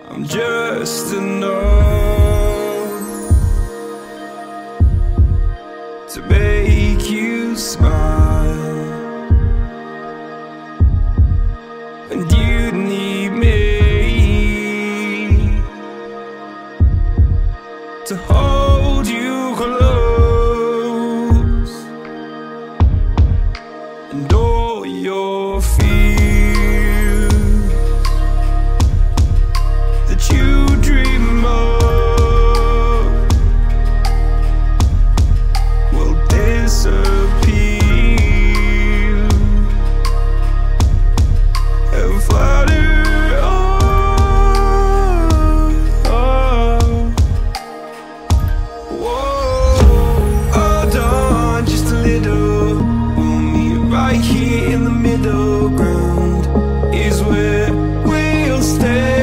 I'm just enough to make you smile, and you need me to hold you close, and all your fears that you dream of will disappear and flutter on. Whoa, hold on just a little. We'll meet right here in the middle ground is where we'll stand.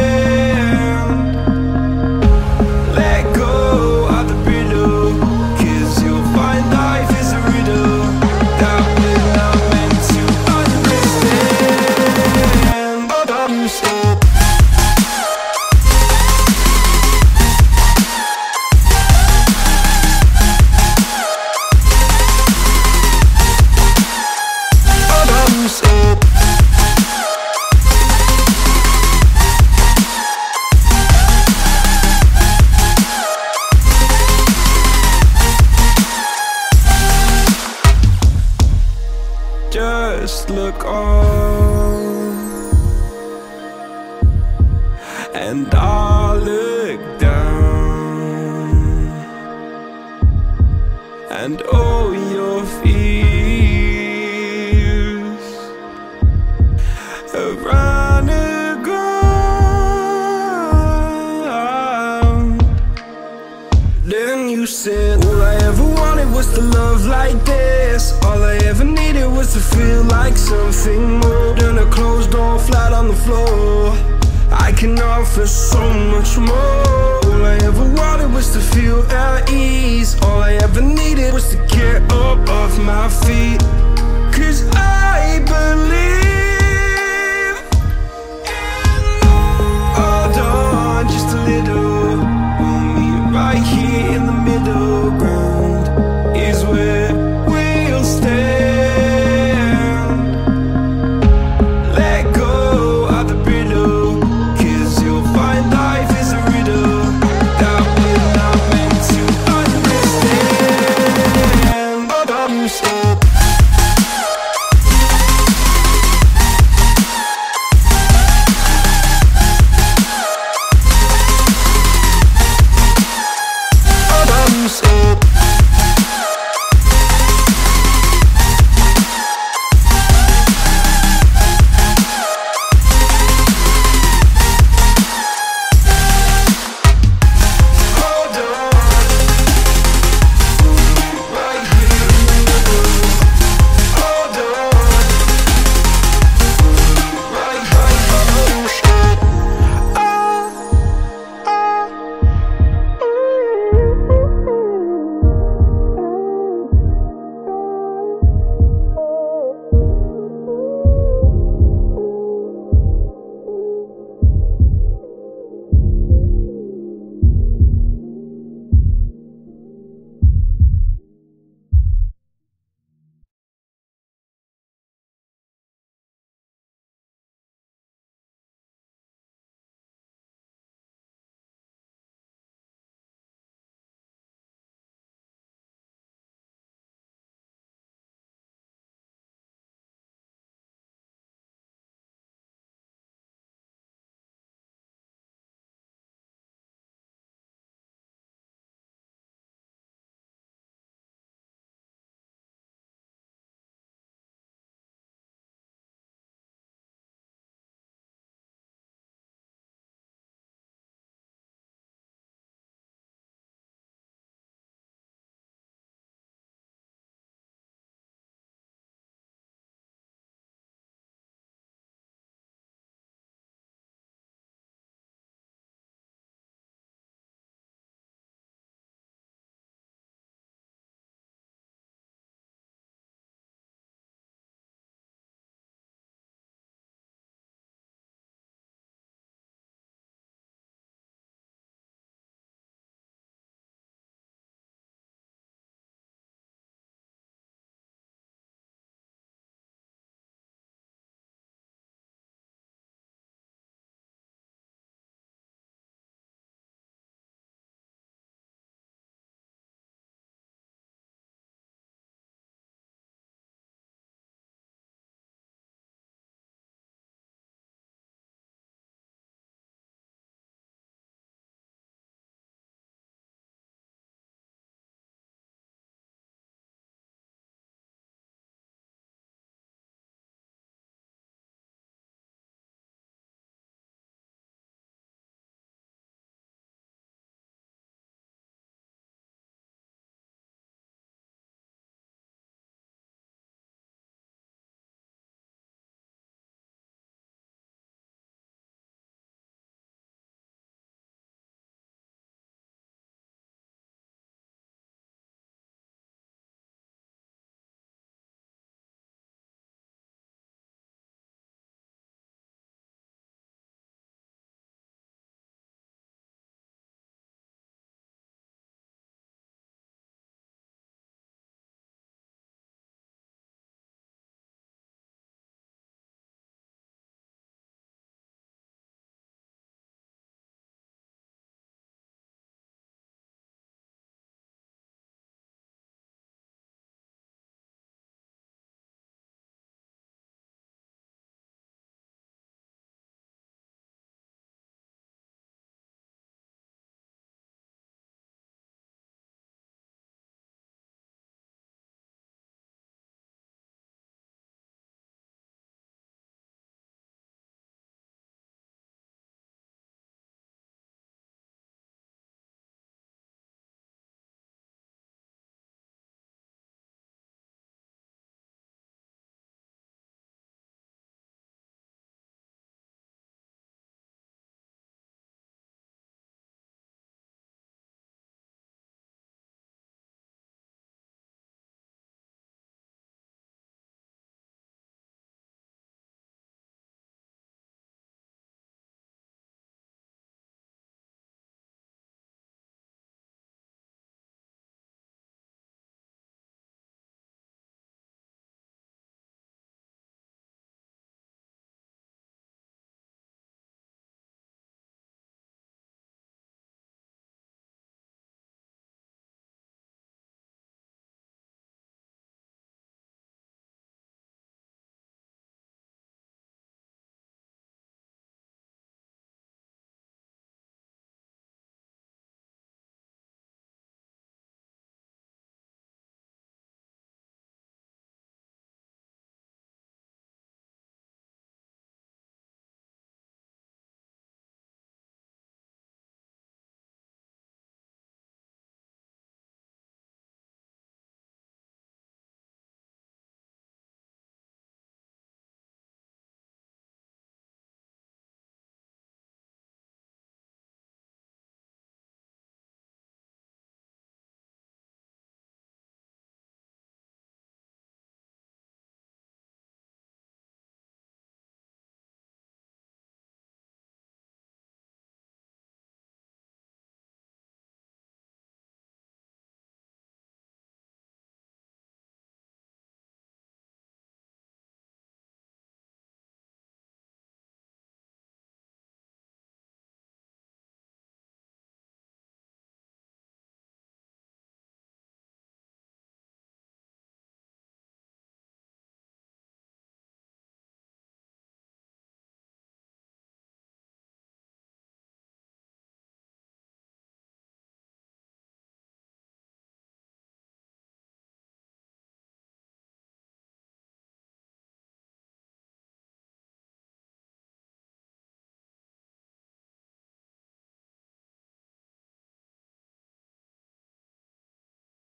Just look on, and I'll look down, and all your fears have run aground. Then you said, all I ever wanted was to love like this. All I ever needed was to feel like something more than a closed door flat on the floor. I can offer so much more. All I ever wanted was to feel at ease. All I ever needed was to get up off my feet. 'Cause I believe